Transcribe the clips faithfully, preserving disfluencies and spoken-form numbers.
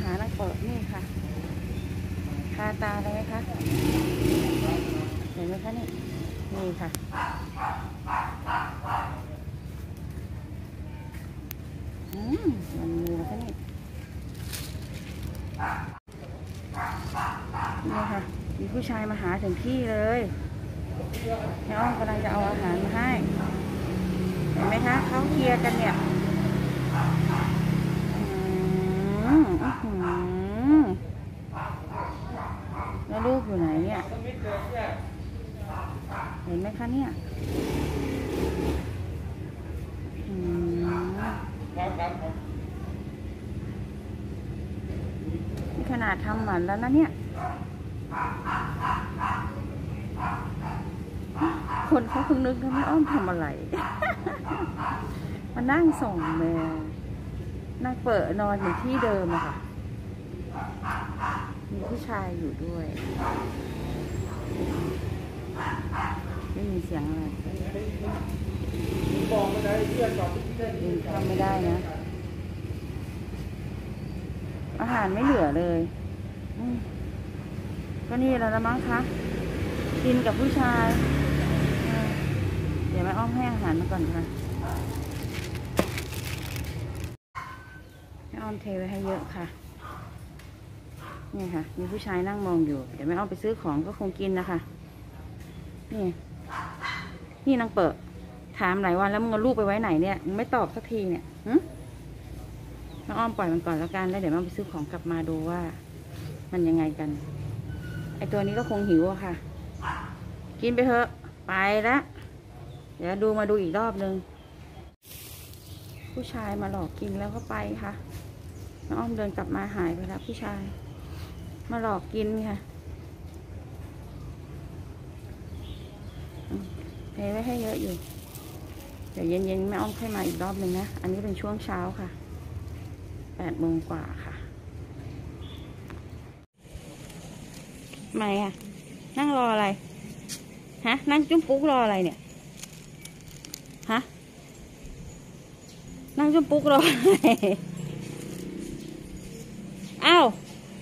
หานักเปิดนี่ค่ะคาตาเลยไหมคะเห็นไหมคะนี่นี่ค่ะอืมมันมีนะคะนี่นี่ค่ะมีผู้ชายมาหาถึงที่เลยแม่อ้อมกำลังจะเอาอาหารมาให้เห็นไหมคะเขาเคลียร์กันเนี่ยแล้วลูกอยู่ไหนเนี่ยเห็นไหมคะเนี่ยนี่ขนาดทำหมันแล้วนะเนี่ยคนเขาเพิ่งนึกว่าแม่อ้อมทำอะไรมานั่งส่งแมวนั่งเปิดนอนอยู่ที่เดิมอะค่ะมีผู้ชายอยู่ด้วยไม่มีเสียงอะไรบอกไม่ได้เพื่อนบอกยิงทำไม่ได้นะอาหารไม่เหลือเลยก็นี่แล้วละมั้งคะกินกับผู้ชายเดี๋ยวแม่อ้อมให้อาหารมาก่อนค่ะแม่อ้อมเทไว้ให้เยอะค่ะนี่ค่ะมีผู้ชายนั่งมองอยู่เดี๋ยวแม่อ้อมไปซื้อของก็คงกินนะคะนี่นี่นางเปิดถามหลายวันแล้วมึงเอาลูกไปไว้ไหนเนี่ยมึงไม่ตอบสักทีเนี่ยหึแม่อ้อมปล่อยมันก่อนแล้วกันแล้วเดี๋ยวแม่อ้อมไปซื้อของกลับมาดูว่ามันยังไงกันไอตัวนี้ก็คงหิวอะค่ะกินไปเถอะไปละเดี๋ยวดูมาดูอีกรอบนึงผู้ชายมาหลอกกินแล้วก็ไปค่ะแม่อ้อมเดินกลับมาหายไปแล้วผู้ชายมาหลอกกินค่ะเทไว้ให้เยอะอยู่เดี๋ยวเย็นๆแม่อ้อมค่อยมาอีกรอบหนึ่งนะอันนี้เป็นช่วงเช้าค่ะแปดโมงกว่าค่ะทำไมอ่ะนั่งรออะไรฮะนั่งจุ้มปุ๊กรออะไรเนี่ยฮะนั่งจุ้มปุ๊กรออะไรอ้าว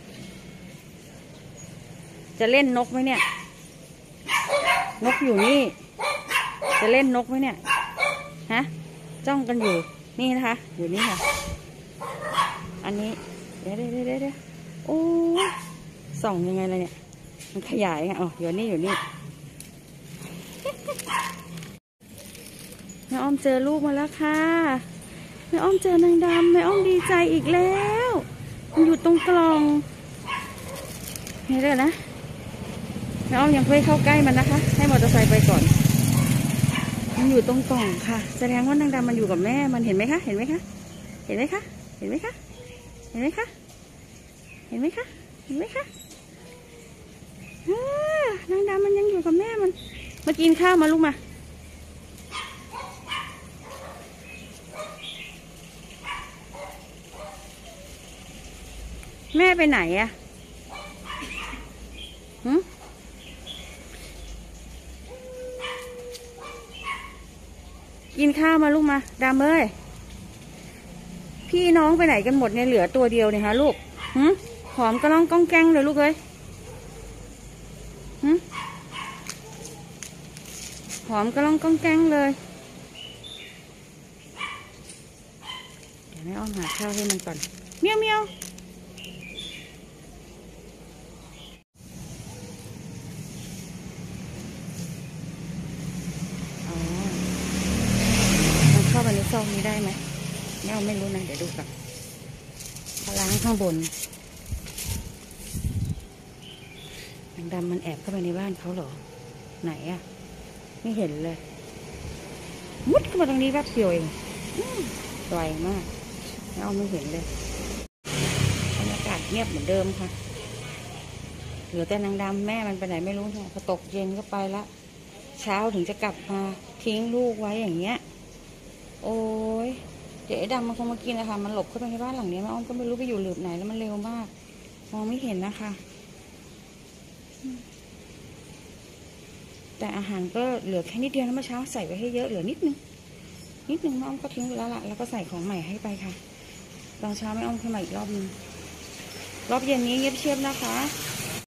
จะเล่นนกไหมเนี่ยนกอยู่นี่จะเล่นนกไหมเนี่ยฮะจ้องกันอยู่นี่นะคะอยู่นี่ค่ะอันนี้เดี๋ยวเดี๋ยวเดี๋ยวเดี๋ยวโอ้ส่องยังไงเลยเนี่ยมันขยายไงอ๋ออยู่นี่อยู่นี่แม่อ้อมเจอลูกมาแล้วค่ะแม่อ้อมเจอนางดำแม่อ้อมดีใจอีกแล้วมันอยู่ตรงกล่องเห็นเลยนะแม่อ้อมยังไม่เข้าใกล้มันนะคะให้มอเตอร์ไซค์ไปก่อนมันอยู่ตรงกล่องค่ะแสดงว่านางดำมันอยู่กับแม่มันเห็นไหมคะเห็นไหมคะเห็นไหมคะเห็นไหมคะเห็นไหมคะเห็นไหมคะเห็นไหมคะนางดำมันยังอยู่กับแม่มันมากินข้าวมาลูกมาแม่ไปไหนอะหืมกินข้าวมาลูกมาดำเอ้ยพี่น้องไปไหนกันหมดเนี่ยเหลือตัวเดียวเนี่ยฮะลูกหืมหอมกระล่องก้องแกงเลยลูกเอ้ยหืมหอมกระล่องก้องแกงเลยเดี๋ยวแม่อ้อมหาข้าวให้มันก่อนเมียวเมียวเข้าไปในซองนี้ได้ไหมแม่ไม่รู้นะเดี๋ยวดูก่อนเขาล้างข้างบนนางดำมันแอบเข้าไปในบ้านเขาเหรอไหนอะไม่เห็นเลยมุดเข้ามาตรงนี้แป๊บเดียวเองไกลมากแม่ไม่เห็นเลยบรรยากาศเงียบเหมือนเดิมค่ะเหลือแต่นางดำแม่มันไปไหนไม่รู้เนี่ยพอตกเย็นก็ไปละเช้าถึงจะกลับมาทิ้งลูกไว้อย่างเงี้ยโอ้ยเดี๋ยวไอ้ดำมันคงมากินนะคะมันหลบเข้าไปในบ้านหลังนี้แม่อ้อมก็ไม่รู้ไปอยู่หลืบไหนแล้วมันเร็วมากมองไม่เห็นนะคะแต่อาหารก็เหลือแค่นิดเดียวนะเมื่อเช้าใส่ไว้ให้เยอะเหลือนิดนึงนิดนึงแม่อ้อมก็ทิ้งไปแล้วล่ะแล้วก็ใส่ของใหม่ให้ไปค่ะตอนเช้าแม่อ้อมขึ้นมาอีกรอบนึงรอบเย็นนี้เงียบเชียบนะคะ